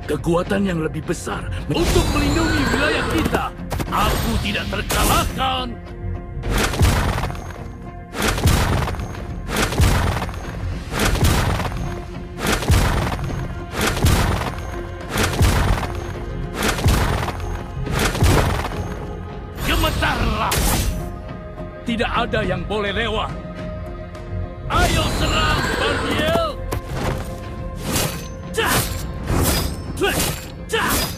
kekuatan yang lebih besar untuk melindungi wilayah kita. Aku tidak terkalahkan. Gemetarlah. Tidak ada yang boleh lewat. Ayo serang, Bardiel!